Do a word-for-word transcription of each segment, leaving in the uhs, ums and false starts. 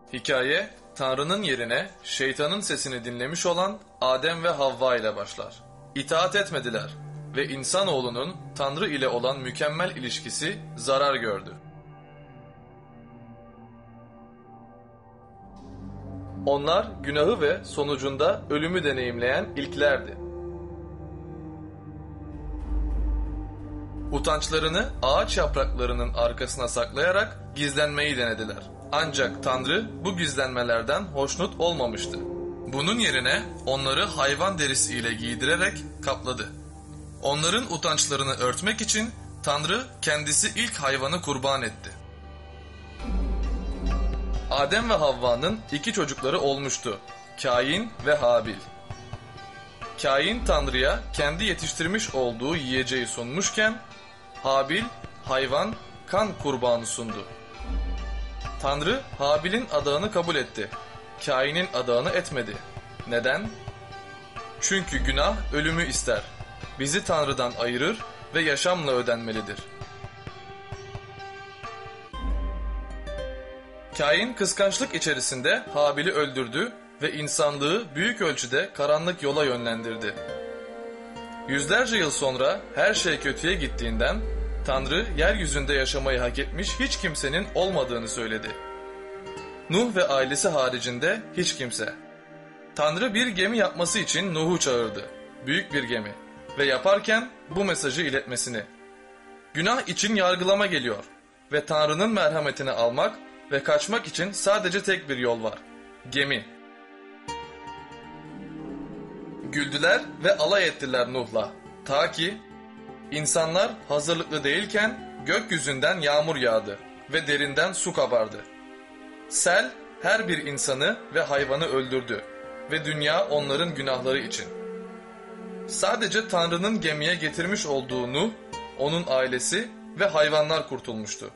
Hikaye, Tanrı'nın yerine şeytanın sesini dinlemiş olan Adem ve Havva ile başlar. İtaat etmediler ve insanoğlunun Tanrı ile olan mükemmel ilişkisi zarar gördü. Onlar günahı ve sonucunda ölümü deneyimleyen ilklerdi. Utançlarını ağaç yapraklarının arkasına saklayarak gizlenmeyi denediler. Ancak Tanrı bu gizlenmelerden hoşnut olmamıştı. Bunun yerine onları hayvan derisiyle giydirerek kapladı. Onların utançlarını örtmek için Tanrı kendisi ilk hayvanı kurban etti. Adem ve Havva'nın iki çocukları olmuştu. Kain ve Habil. Kain Tanrı'ya kendi yetiştirmiş olduğu yiyeceği sunmuşken Habil hayvan, kan kurbanı sundu. Tanrı Habil'in adağını kabul etti. Kain'in adağını etmedi. Neden? Çünkü günah ölümü ister. Bizi Tanrı'dan ayırır ve yaşamla ödenmelidir. Kain kıskançlık içerisinde Habil'i öldürdü ve insanlığı büyük ölçüde karanlık yola yönlendirdi. Yüzlerce yıl sonra her şey kötüye gittiğinden Tanrı yeryüzünde yaşamayı hak etmiş hiç kimsenin olmadığını söyledi. Nuh ve ailesi haricinde hiç kimse. Tanrı bir gemi yapması için Nuh'u çağırdı. Büyük bir gemi. Ve yaparken bu mesajı iletmesini. Günah için yargılama geliyor ve Tanrı'nın merhametini almak ve kaçmak için sadece tek bir yol var. Gemi. Güldüler ve alay ettiler Nuh'la. Ta ki insanlar hazırlıklı değilken gökyüzünden yağmur yağdı ve derinden su kabardı. Sel her bir insanı ve hayvanı öldürdü ve dünya onların günahları için. Sadece Tanrı'nın gemiye getirmiş olduğu Nuh, onun ailesi ve hayvanlar kurtulmuştu.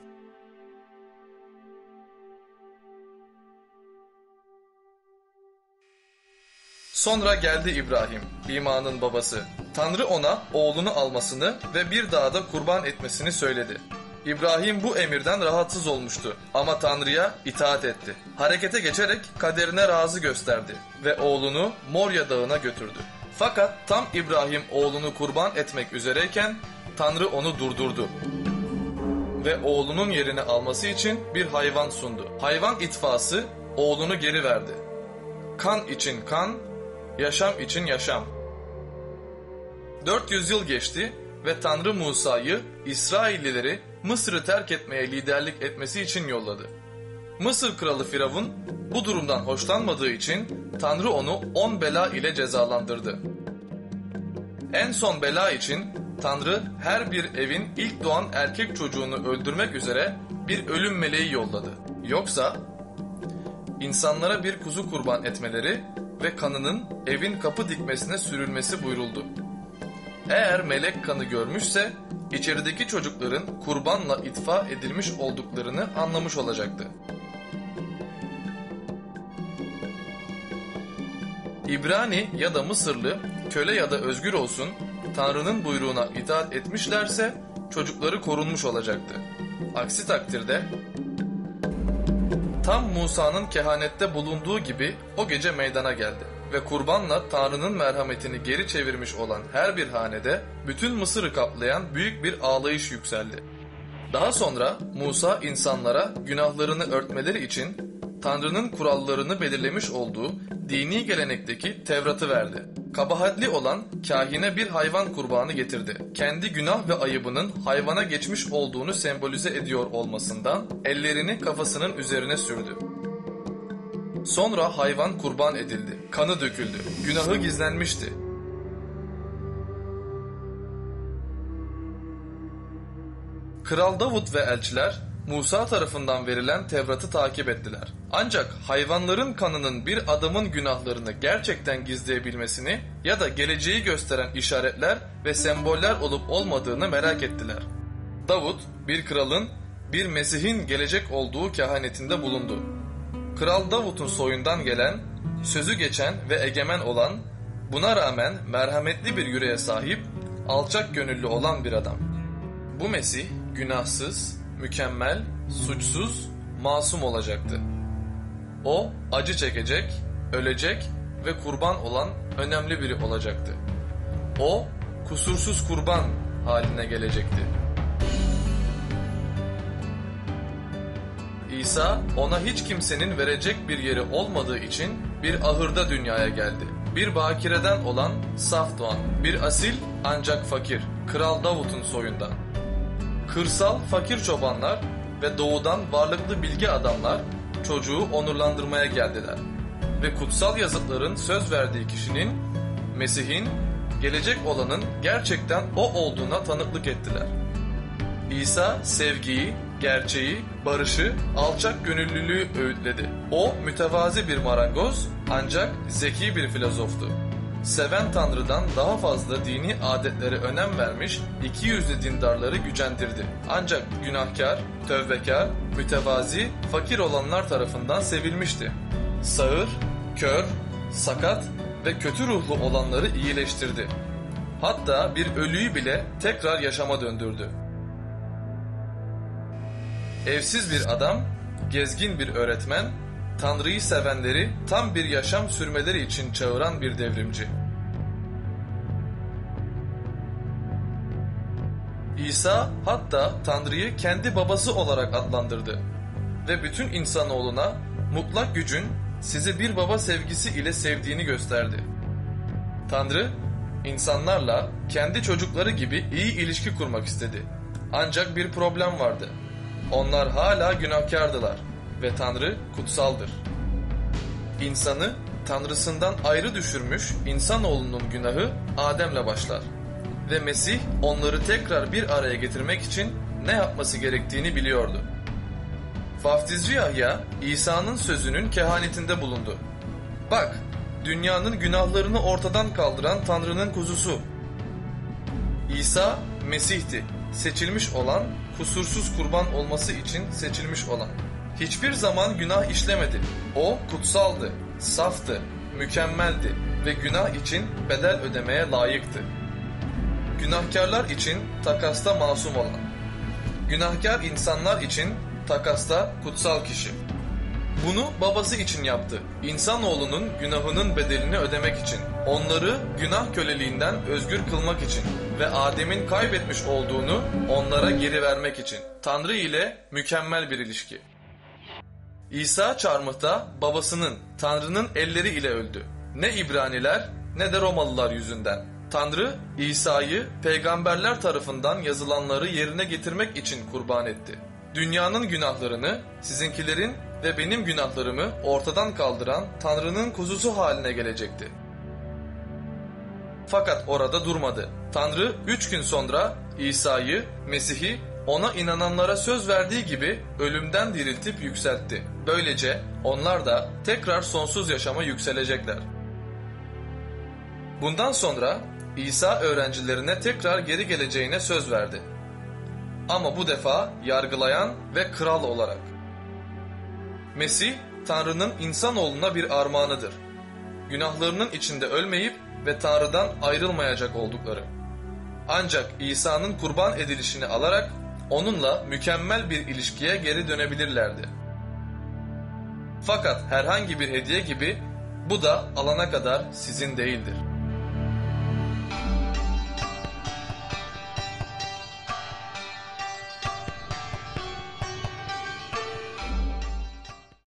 Sonra geldi İbrahim, imanın babası. Tanrı ona oğlunu almasını ve bir dağda kurban etmesini söyledi. İbrahim bu emirden rahatsız olmuştu ama Tanrı'ya itaat etti. Harekete geçerek kaderine razı gösterdi ve oğlunu Morya Dağı'na götürdü. Fakat tam İbrahim oğlunu kurban etmek üzereyken Tanrı onu durdurdu ve oğlunun yerini alması için bir hayvan sundu. Hayvan itfası oğlunu geri verdi. Kan için kan, yaşam için yaşam. dört yüz yıl geçti ve Tanrı Musa'yı İsraillileri Mısır'ı terk etmeye liderlik etmesi için yolladı. Mısır kralı Firavun bu durumdan hoşlanmadığı için Tanrı onu on bela ile cezalandırdı. En son bela için Tanrı her bir evin ilk doğan erkek çocuğunu öldürmek üzere bir ölüm meleği yolladı. Yoksa insanlara bir kuzu kurban etmeleri ve kanının evin kapı dikmesine sürülmesi buyuruldu. Eğer melek kanı görmüşse içerideki çocukların kurbanla itfa edilmiş olduklarını anlamış olacaktı. İbrani ya da Mısırlı, köle ya da özgür olsun, Tanrı'nın buyruğuna itaat etmişlerse çocukları korunmuş olacaktı. Aksi takdirde tam Musa'nın kehanette bulunduğu gibi o gece meydana geldi ve kurbanla Tanrı'nın merhametini geri çevirmiş olan her bir hanede bütün Mısır'ı kaplayan büyük bir ağlayış yükseldi. Daha sonra Musa insanlara günahlarını örtmeleri için Tanrı'nın kurallarını belirlemiş olduğu dini gelenekteki Tevrat'ı verdi. Kabahatli olan kahine bir hayvan kurbanı getirdi. Kendi günah ve ayıbının hayvana geçmiş olduğunu sembolize ediyor olmasından ellerini kafasının üzerine sürdü. Sonra hayvan kurban edildi. Kanı döküldü. Günahı gizlenmişti. Kral Davut ve elçiler Musa tarafından verilen Tevrat'ı takip ettiler. Ancak hayvanların kanının bir adamın günahlarını gerçekten gizleyebilmesini ya da geleceği gösteren işaretler ve semboller olup olmadığını merak ettiler. Davut bir kralın, bir Mesih'in gelecek olduğu kehanetinde bulundu. Kral Davut'un soyundan gelen, sözü geçen ve egemen olan, buna rağmen merhametli bir yüreğe sahip, alçak gönüllü olan bir adam. Bu Mesih günahsız, mükemmel, suçsuz, masum olacaktı. O acı çekecek, ölecek ve kurban olan önemli biri olacaktı. O kusursuz kurban haline gelecekti. İsa ona hiç kimsenin verecek bir yeri olmadığı için bir ahırda dünyaya geldi. Bir bakireden olan saf doğan, bir asil ancak fakir, Kral Davut'un soyundan. Kırsal fakir çobanlar ve doğudan varlıklı bilge adamlar çocuğu onurlandırmaya geldiler. Ve kutsal yazıtların söz verdiği kişinin, Mesih'in, gelecek olanın gerçekten o olduğuna tanıklık ettiler. İsa sevgiyi, gerçeği, barışı, alçak gönüllülüğü öğütledi. O mütevazi bir marangoz ancak zeki bir filozoftu. Seven Tanrı'dan daha fazla dini adetlere önem vermiş iki yüzlü dindarları gücendirdi. Ancak günahkar, tövbekar, mütevazi, fakir olanlar tarafından sevilmişti. Sağır, kör, sakat ve kötü ruhlu olanları iyileştirdi. Hatta bir ölüyü bile tekrar yaşama döndürdü. Evsiz bir adam, gezgin bir öğretmen, Tanrı'yı sevenleri tam bir yaşam sürmeleri için çağıran bir devrimci. İsa hatta Tanrı'yı kendi babası olarak adlandırdı ve bütün insanoğluna mutlak gücün sizi bir baba sevgisi ile sevdiğini gösterdi. Tanrı, insanlarla kendi çocukları gibi iyi ilişki kurmak istedi. Ancak bir problem vardı. Onlar hala günahkardılar ve Tanrı kutsaldır. İnsanı Tanrısından ayrı düşürmüş insanoğlunun günahı Adem'le başlar. Ve Mesih onları tekrar bir araya getirmek için ne yapması gerektiğini biliyordu. Vaftizci Yahya, İsa'nın sözünün kehanetinde bulundu. Bak, dünyanın günahlarını ortadan kaldıran Tanrı'nın kuzusu. İsa, Mesih'ti. Seçilmiş olan, kusursuz kurban olması için seçilmiş olan. Hiçbir zaman günah işlemedi. O kutsaldı, saftı, mükemmeldi ve günah için bedel ödemeye layıktı. Günahkarlar için takasta masum olan. Günahkar insanlar için takasta kutsal kişi. Bunu babası için yaptı. İnsanoğlunun günahının bedelini ödemek için. Onları günah köleliğinden özgür kılmak için. Ve Adem'in kaybetmiş olduğunu onlara geri vermek için. Tanrı ile mükemmel bir ilişki. İsa çarmıhta babasının, Tanrı'nın elleri ile öldü. Ne İbraniler ne de Romalılar yüzünden. Tanrı, İsa'yı peygamberler tarafından yazılanları yerine getirmek için kurban etti. Dünyanın günahlarını, sizinkilerin ve benim günahlarımı ortadan kaldıran Tanrı'nın kuzusu haline gelecekti. Fakat orada durmadı. Tanrı üç gün sonra İsa'yı, Mesih'i ona inananlara söz verdiği gibi ölümden diriltip yükseltti. Böylece onlar da tekrar sonsuz yaşama yükselecekler. Bundan sonra İsa öğrencilerine tekrar geri geleceğine söz verdi. Ama bu defa yargılayan ve kral olarak. Mesih, Tanrı'nın insanoğluna bir armağanıdır. Günahlarının içinde ölmeyip ve Tanrı'dan ayrılmayacak oldukları. Ancak İsa'nın kurban edilişini alarak onunla mükemmel bir ilişkiye geri dönebilirlerdi. Fakat herhangi bir hediye gibi bu da alana kadar sizin değildir.